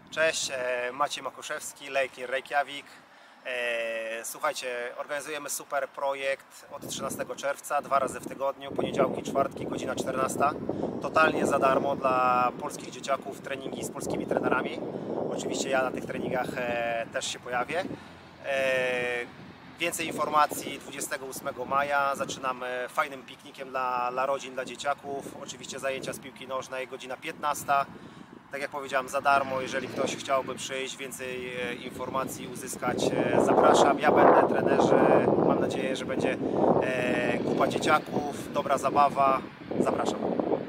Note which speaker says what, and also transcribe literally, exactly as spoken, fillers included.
Speaker 1: Cześć, e, Maciej Makuszewski, Lake in Reykjavik. E, Słuchajcie, organizujemy super projekt od trzynastego czerwca, dwa razy w tygodniu, poniedziałki, czwartki, godzina czternasta. Totalnie za darmo dla polskich dzieciaków, treningi z polskimi trenerami. Oczywiście ja na tych treningach e, też się pojawię. E, Więcej informacji dwudziestego ósmego maja. Zaczynamy fajnym piknikiem dla, dla rodzin, dla dzieciaków. Oczywiście zajęcia z piłki nożnej, godzina piętnasta. Tak jak powiedziałem, za darmo. Jeżeli ktoś chciałby przyjść, więcej informacji uzyskać, zapraszam. Ja będę, trenerzy. Mam nadzieję, że będzie kupa dzieciaków, dobra zabawa. Zapraszam.